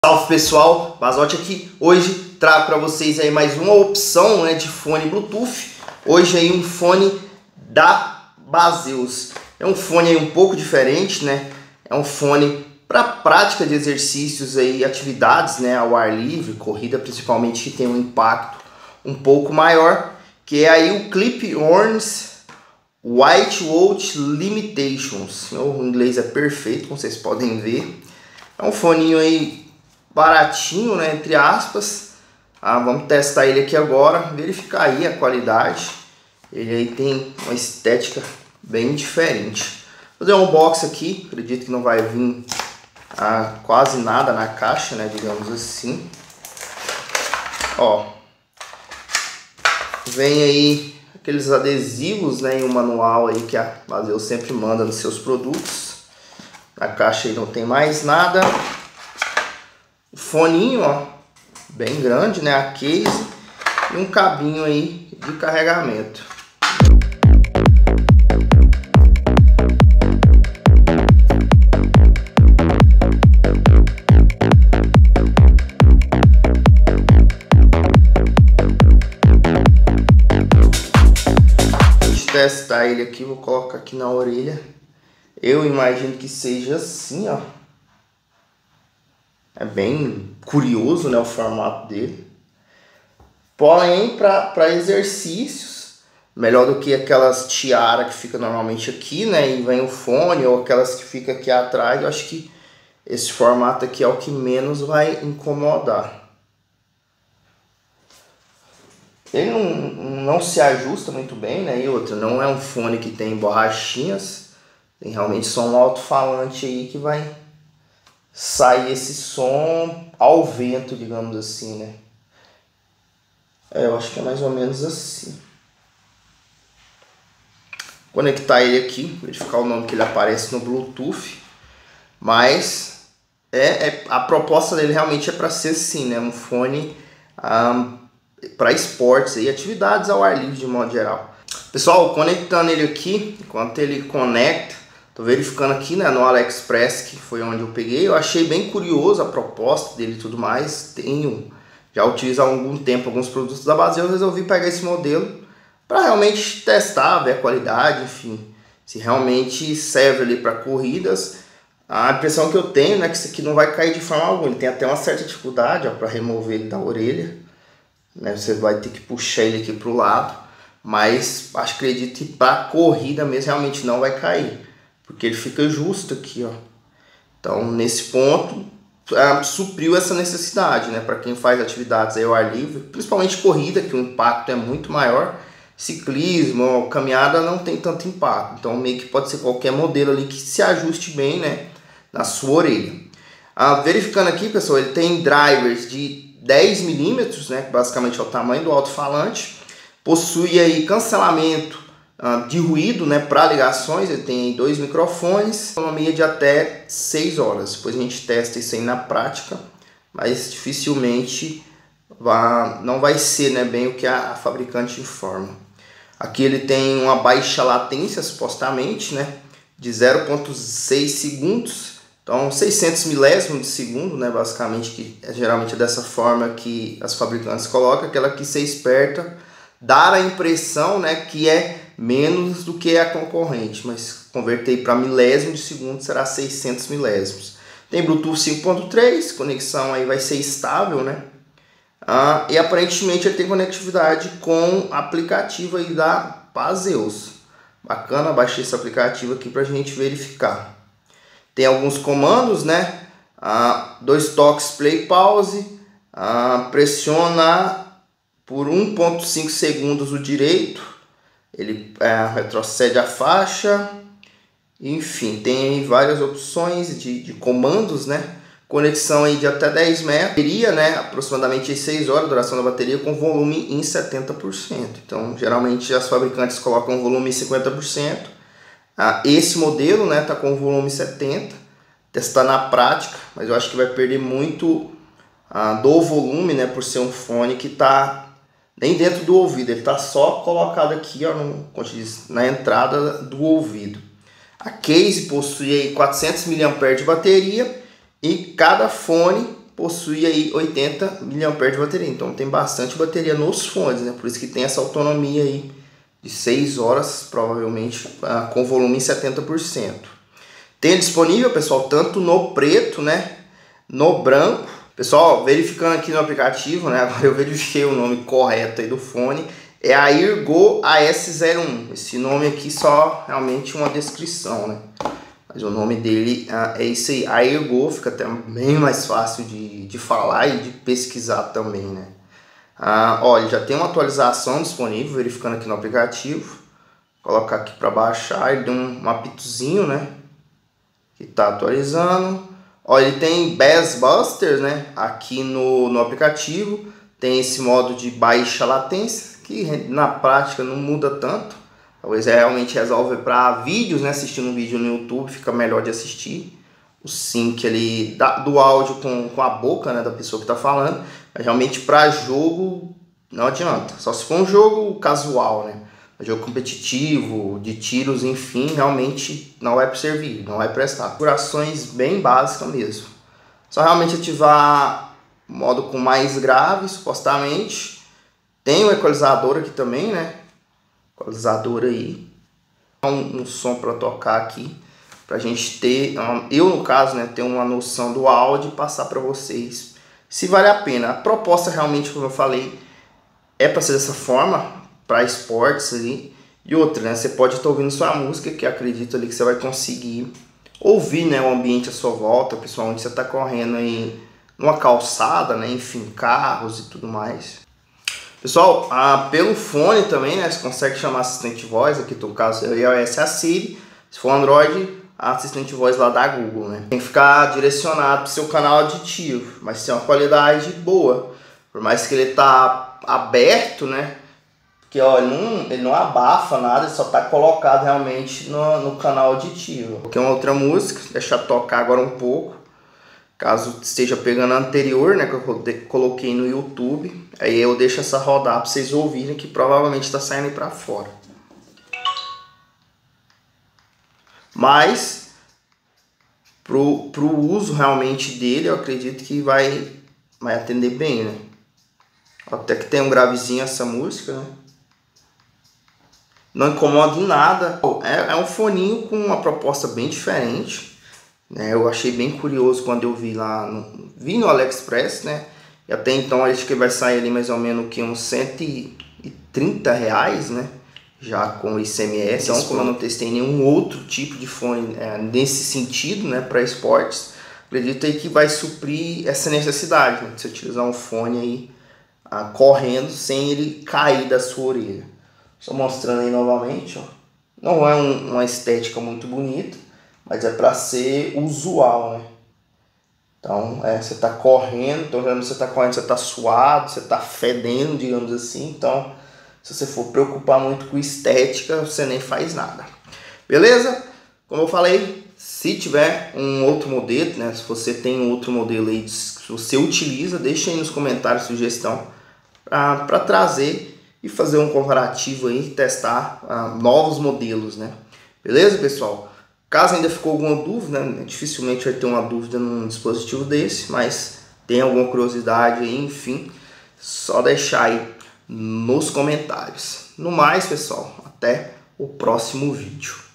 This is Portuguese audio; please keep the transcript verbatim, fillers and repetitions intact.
Salve pessoal, Basotti aqui. Hoje trago para vocês aí mais uma opção, né, de fone Bluetooth. Hoje aí um fone da Baseus. É um fone aí um pouco diferente, né? É um fone para prática de exercícios aí, atividades, né, ao ar livre, corrida principalmente, que tem um impacto um pouco maior, que é aí o Clip-Ons White Out Limitations. O inglês é perfeito, como vocês podem ver. É um foninho aí baratinho, né, entre aspas. Ah, vamos testar ele aqui agora, verificar aí a qualidade. Ele aí tem uma estética bem diferente. Vou fazer um unboxing aqui, acredito que não vai vir ah, quase nada na caixa, né, digamos assim. Ó, vem aí aqueles adesivos, né, e um manual aí que a Baseus sempre manda nos seus produtos. Na caixa aí não tem mais nada. O foninho, ó, bem grande, né, a case, e um cabinho aí de carregamento. Vou testar ele aqui, vou colocar aqui na orelha. Eu imagino que seja assim, ó. É bem curioso, né, o formato dele. Porém, para exercícios, melhor do que aquelas tiara que fica normalmente aqui, né, e vem o fone, ou aquelas que fica aqui atrás, eu acho que esse formato aqui é o que menos vai incomodar. Ele não, não se ajusta muito bem, né, e outra, não é um fone que tem borrachinhas, tem realmente só um alto-falante aí que vai sair esse som ao vento, digamos assim, né? É, eu acho que é mais ou menos assim. Conectar ele aqui, verificar o nome que ele aparece no Bluetooth. Mas é, é a proposta dele realmente é para ser assim, né? Um fone um, para esportes e atividades ao ar livre de modo geral. Pessoal, conectando ele aqui, enquanto ele conecta, tô verificando aqui, né, no AliExpress, que foi onde eu peguei. Eu achei bem curioso a proposta dele e tudo mais. Tenho já utilizado há algum tempo alguns produtos da Baseus. Eu resolvi pegar esse modelo para realmente testar, ver a qualidade, enfim, se realmente serve ali para corridas. A impressão que eu tenho, né, que isso aqui não vai cair de forma alguma. Ele tem até uma certa dificuldade para remover ele da orelha, né? Você vai ter que puxar ele aqui para o lado, mas acho, acredito que para corrida mesmo realmente não vai cair, porque ele fica justo aqui, ó. Então, nesse ponto, ah, supriu essa necessidade, né? Para quem faz atividades aí ao ar livre, principalmente corrida, que o impacto é muito maior. Ciclismo, caminhada não tem tanto impacto. Então, meio que pode ser qualquer modelo ali que se ajuste bem, né, na sua orelha. Ah, verificando aqui, pessoal, ele tem drivers de dez milímetros, né? Que basicamente é o tamanho do alto-falante. Possui aí cancelamento de ruído, né, para ligações. Ele tem dois microfones, autonomia de até seis horas. Depois a gente testa isso aí na prática, mas dificilmente vai, não vai ser, né, bem o que a, a fabricante informa. Aqui ele tem uma baixa latência, supostamente, né, de zero vírgula seis segundos, então seiscentos milésimos de segundo, né, basicamente, que é geralmente dessa forma que as fabricantes colocam. Aquela que ser esperta, dar a impressão, né, que é menos do que a concorrente, mas converter para milésimo de segundo será seiscentos milésimos. Tem Bluetooth cinco ponto três, conexão aí vai ser estável, né? Ah, e aparentemente ele tem conectividade com aplicativo aí da Baseus. Bacana, baixei esse aplicativo aqui para a gente verificar. Tem alguns comandos, né? Ah, dois toques play pause, ah, pressiona por um ponto cinco segundos o direito. Ele é, retrocede a faixa, enfim, tem várias opções de, de comandos, né? Conexão aí de até dez metros, bateria, né? Aproximadamente seis horas, duração da bateria, com volume em setenta por cento. Então, geralmente as fabricantes colocam volume em cinquenta por cento. Ah, esse modelo, né, tá com volume setenta por cento. Testar na prática, mas eu acho que vai perder muito ah, do volume, né? Por ser um fone que tá nem dentro do ouvido, ele está só colocado aqui, ó, no, como diz, na entrada do ouvido. A case possui aí quatrocentos miliamperes de bateria e cada fone possui aí oitenta miliamperes de bateria, então tem bastante bateria nos fones, né? Por isso que tem essa autonomia aí de seis horas, provavelmente com volume em setenta por cento. Tem disponível, pessoal, tanto no preto, né, no branco. Pessoal, verificando aqui no aplicativo, né, agora eu verifiquei o nome correto aí do fone, é a Eargo A S zero um. Esse nome aqui só realmente uma descrição, né? Mas o nome dele é esse aí, a Eargo, fica até bem mais fácil de, de falar e de pesquisar também, né? Ah, olha, já tem uma atualização disponível, verificando aqui no aplicativo. Vou colocar aqui para baixar, ele deu um, um apitozinho, né? Que tá atualizando. Olha, ele tem Bass Busters, né? Aqui no, no aplicativo. Tem esse modo de baixa latência, que na prática não muda tanto. Talvez realmente resolve para vídeos, né? Assistindo um vídeo no YouTube fica melhor de assistir. O sync ali da, do áudio com, com a boca, né, da pessoa que está falando. Mas realmente para jogo não adianta. Só se for um jogo casual, né? Um jogo competitivo, de tiros, enfim, realmente não vai servir, não vai prestar. Configurações bem básicas mesmo. Só realmente ativar o modo com mais grave, supostamente. Tem o equalizador aqui também, né? Equalizador aí, um, um som para tocar aqui, para a gente ter, eu no caso, né, ter uma noção do áudio e passar para vocês se vale a pena. A proposta realmente, como eu falei, é para ser dessa forma, para esportes ali, e outra, né, você pode estar ouvindo sua música, que acredito ali que você vai conseguir ouvir, né, o ambiente à sua volta, principalmente você está correndo aí numa calçada, né, enfim, carros e tudo mais. Pessoal, ah, pelo fone também, né, você consegue chamar assistente voz, aqui no caso é iOS a Siri, se for Android, a assistente voz lá da Google, né. Tem que ficar direcionado para o seu canal auditivo, mas tem uma qualidade boa, por mais que ele tá aberto, né, porque ó, ele, não, ele não abafa nada, ele só tá colocado realmente no, no canal auditivo. Porque é uma outra música, deixa eu tocar agora um pouco. Caso esteja pegando a anterior, né, que eu coloquei no YouTube, aí eu deixo essa rodar para vocês ouvirem, que provavelmente está saindo para fora. Mas pro, pro uso realmente dele, eu acredito que vai, vai atender bem, né? Até que tem um gravezinho essa música, né? Não incomoda em nada. É, é um foninho com uma proposta bem diferente. Eu achei bem curioso quando eu vi lá, no, vi no AliExpress, né? E até então acho que vai sair ali mais ou menos que uns cento e trinta reais, né? Já com I C M S. Então, como eu não testei nenhum outro tipo de fone é, nesse sentido, né? Para esportes, acredito aí que vai suprir essa necessidade, né, de você utilizar um fone aí ah, correndo sem ele cair da sua orelha. Só mostrando aí novamente, ó. Não é um, uma estética muito bonita, mas é para ser usual, né? Então, é, você está correndo, então quando você está correndo, você está suado, você está fedendo, digamos assim. Então, se você for preocupar muito com estética, você nem faz nada. Beleza? Como eu falei, se tiver um outro modelo, né? Se você tem um outro modelo aí que você utiliza, deixa aí nos comentários sugestão para trazer e fazer um comparativo aí, testar uh, novos modelos, né? Beleza, pessoal? Caso ainda ficou alguma dúvida, né? Dificilmente vai ter uma dúvida num dispositivo desse, mas tem alguma curiosidade aí, enfim, só deixar aí nos comentários. No mais, pessoal, até o próximo vídeo.